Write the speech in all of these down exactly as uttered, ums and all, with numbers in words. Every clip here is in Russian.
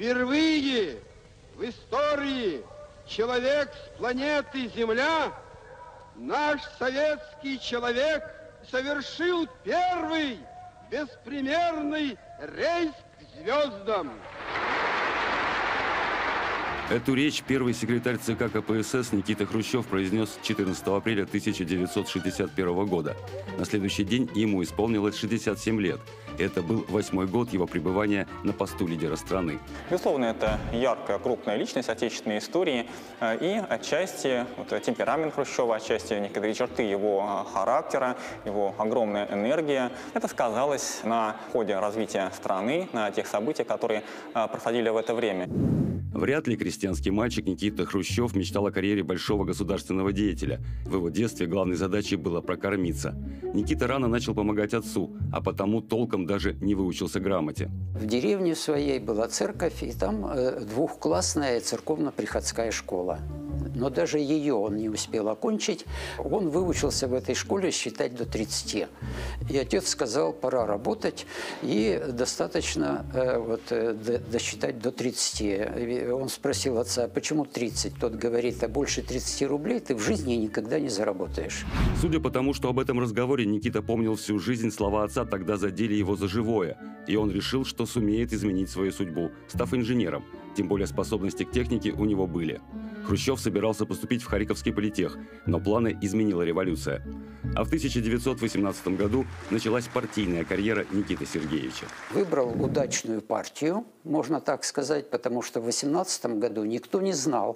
Впервые в истории человек с планеты Земля, наш советский человек, совершил первый беспримерный рейс к звездам. Эту речь первый секретарь ЦК КПСС Никита Хрущев произнес четырнадцатого апреля тысяча девятьсот шестьдесят первого года. На следующий день ему исполнилось шестьдесят семь лет. Это был восьмой год его пребывания на посту лидера страны. Безусловно, это яркая, крупная личность отечественной истории. И отчасти вот, темперамент Хрущева, отчасти некоторые черты его характера, его огромная энергия. Это сказалось на ходе развития страны, на тех событиях, которые происходили в это время. Вряд ли крестьянский мальчик Никита Хрущев мечтал о карьере большого государственного деятеля. В его детстве главной задачей было прокормиться. Никита рано начал помогать отцу, а потому толком даже не выучился грамоте. В деревне своей была церковь, и там двухклассная церковно-приходская школа. Но даже ее он не успел окончить. Он выучился в этой школе считать до тридцати. И отец сказал, пора работать, и достаточно э, вот, э, досчитать до тридцати. Он спросил отца, почему тридцать? Тот говорит, а больше тридцати рублей ты в жизни никогда не заработаешь. Судя по тому, что об этом разговоре Никита помнил всю жизнь, слова отца тогда задели его за живое. И он решил, что сумеет изменить свою судьбу, став инженером. Тем более способности к технике у него были. Хрущев собирался поступить в Харьковский политех, но планы изменила революция. А в тысяча девятьсот восемнадцатом году началась партийная карьера Никиты Сергеевича. Выбрал удачную партию, можно так сказать, потому что в восемнадцатом году никто не знал,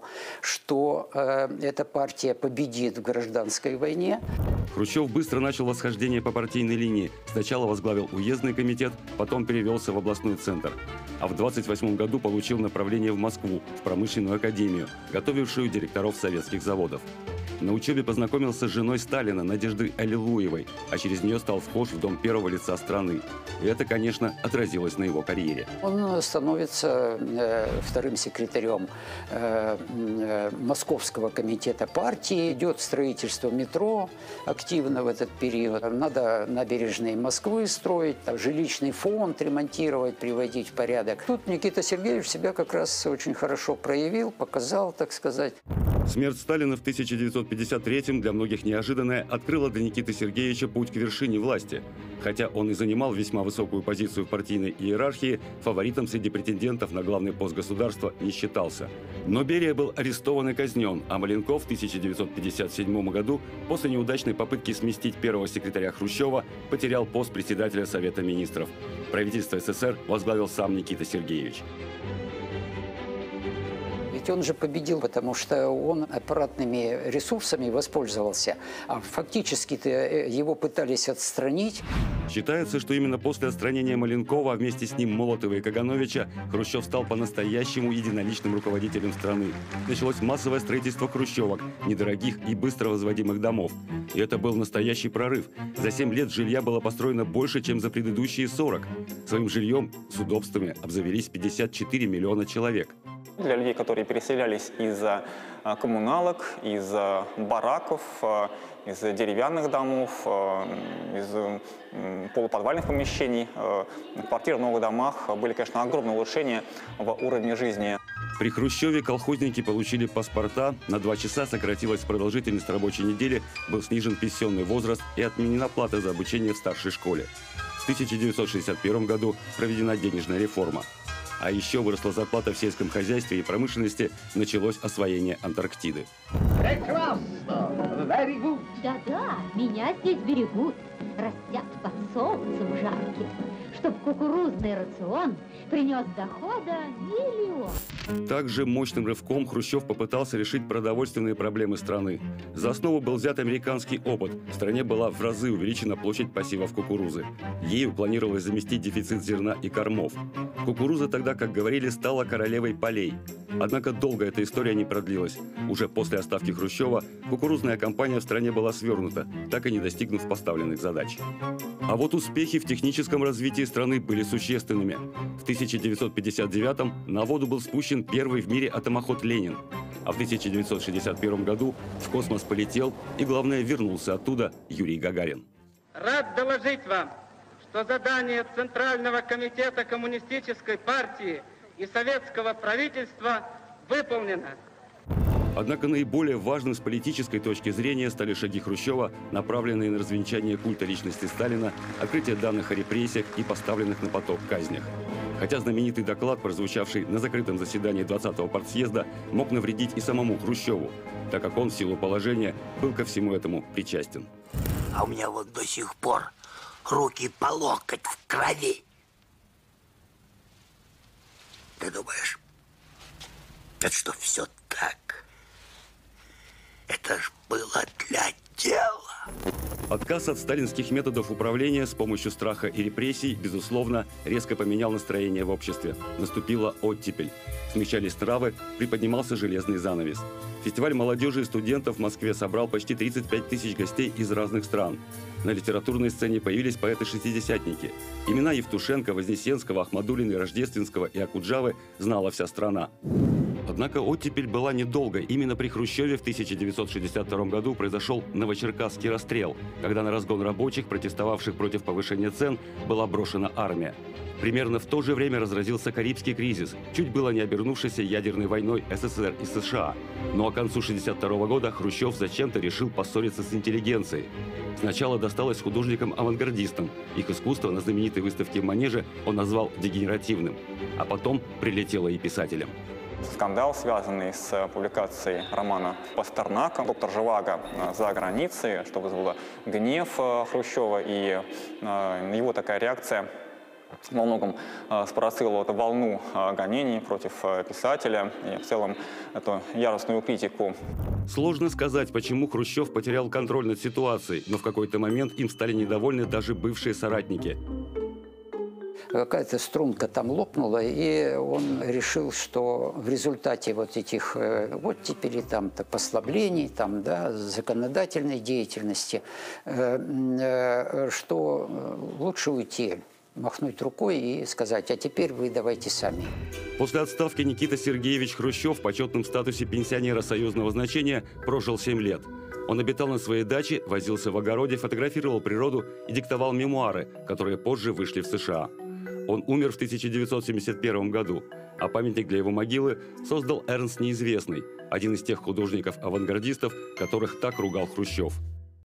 что э, эта партия победит в гражданской войне. Хрущев быстро начал восхождение по партийной линии. Сначала возглавил уездный комитет, потом перевелся в областной центр. А в двадцать восьмом году получил направление в Москву, в промышленную академию, готовившую директоров советских заводов. На учебе познакомился с женой Сталина, Надеждой Аллилуевой, а через нее стал вхож в дом первого лица страны. И это, конечно, отразилось на его карьере. Он становится э, вторым секретарем э, э, Московского комитета партии. Идет строительство метро активно в этот период. Надо набережные Москвы строить, там, жилищный фонд ремонтировать, приводить в порядок. Тут Никита Сергеевич себя как раз очень хорошо проявил, показал, так сказать. Смерть Сталина в тысяча девятьсот пятьдесят третьем, для многих неожиданная, открыла для Никиты Сергеевича путь к вершине власти. Хотя он и занимал весьма высокую позицию в партийной иерархии, фаворитом среди претендентов на главный пост государства не считался. Но Берия был арестован и казнен, а Маленков в тысяча девятьсот пятьдесят седьмом году после неудачной попытки сместить первого секретаря Хрущева потерял пост председателя Совета министров. Правительство СССР возглавил сам Никита Сергеевич. Ведь он же победил, потому что он аппаратными ресурсами воспользовался, а фактически-то его пытались отстранить. Считается, что именно после отстранения Маленкова, а вместе с ним Молотова и Кагановича, Хрущев стал по-настоящему единоличным руководителем страны. Началось массовое строительство хрущевок, недорогих и быстро возводимых домов. И это был настоящий прорыв. За семь лет жилья было построено больше, чем за предыдущие сорок. Своим жильем с удобствами обзавелись пятьдесят четыре миллиона человек. Для людей, которые переселялись из коммуналок, из бараков, из деревянных домов, из полуподвальных помещений, квартир в новых домах, были, конечно, огромные улучшения в уровне жизни. При Хрущеве колхозники получили паспорта, на два часа сократилась продолжительность рабочей недели, был снижен пенсионный возраст и отменена плата за обучение в старшей школе. В тысяча девятьсот шестьдесят первом году проведена денежная реформа. А еще выросла зарплата в сельском хозяйстве и промышленности, началось освоение Антарктиды. Прекрасно! Very good! Да-да, меня здесь берегут, растят под солнцем жарким, чтоб кукурузный рацион принес дохода миллион. Также мощным рывком Хрущев попытался решить продовольственные проблемы страны. За основу был взят американский опыт. В стране была в разы увеличена площадь посевов кукурузы. Ею планировалось заместить дефицит зерна и кормов. Кукуруза тогда, как говорили, стала королевой полей. Однако долго эта история не продлилась. Уже после отставки Хрущева кукурузная кампания в стране была свернута, так и не достигнув поставленных задач. А вот успехи в техническом развитии страны были существенными. В тысяча девятьсот пятьдесят девятом на воду был спущен первый в мире атомоход «Ленин». А в тысяча девятьсот шестьдесят первом году в космос полетел и, главное, вернулся оттуда Юрий Гагарин. Рад доложить вам, что задание Центрального комитета Коммунистической партии и советского правительства выполнено. Однако наиболее важным с политической точки зрения стали шаги Хрущева, направленные на развенчание культа личности Сталина, открытие данных о репрессиях и поставленных на поток казнях. Хотя знаменитый доклад, прозвучавший на закрытом заседании двадцатого партсъезда, мог навредить и самому Хрущеву, так как он в силу положения был ко всему этому причастен. А у меня вот до сих пор руки по локоть в крови. Ты думаешь, это что, все так? Это ж было для дела. Отказ от сталинских методов управления с помощью страха и репрессий, безусловно, резко поменял настроение в обществе. Наступила оттепель. Смещались нравы, приподнимался железный занавес. Фестиваль молодежи и студентов в Москве собрал почти тридцать пять тысяч гостей из разных стран. На литературной сцене появились поэты-шестидесятники. Имена Евтушенко, Вознесенского, Ахмадуллина, Рождественского и Окуджавы знала вся страна. Однако оттепель была недолго. Именно при Хрущеве в тысяча девятьсот шестьдесят втором году произошел Новочеркасский расстрел, когда на разгон рабочих, протестовавших против повышения цен, была брошена армия. Примерно в то же время разразился Карибский кризис, чуть было не обернувшийся ядерной войной СССР и США. Ну а к концу шестьдесят второго года Хрущев зачем-то решил поссориться с интеллигенцией. Сначала досталось художникам-авангардистам. Их искусство на знаменитой выставке в Манеже он назвал дегенеративным. А потом прилетело и писателям. Скандал, связанный с публикацией романа Пастернака «Доктор Живаго за границей», что вызвало гнев Хрущева, и его такая реакция во многом спровоцировала эту волну гонений против писателя и в целом эту яростную критику. Сложно сказать, почему Хрущев потерял контроль над ситуацией, но в какой-то момент им стали недовольны даже бывшие соратники. Какая-то струнка там лопнула, и он решил, что в результате вот этих вот теперь там послаблений, там, да, законодательной деятельности, что лучше уйти, махнуть рукой и сказать: а теперь вы давайте сами. После отставки Никита Сергеевич Хрущев в почетном статусе пенсионера союзного значения прожил семь лет. Он обитал на своей даче, возился в огороде, фотографировал природу и диктовал мемуары, которые позже вышли в США. Он умер в тысяча девятьсот семьдесят первом году, а памятник для его могилы создал Эрнст Неизвестный, один из тех художников-авангардистов, которых так ругал Хрущев.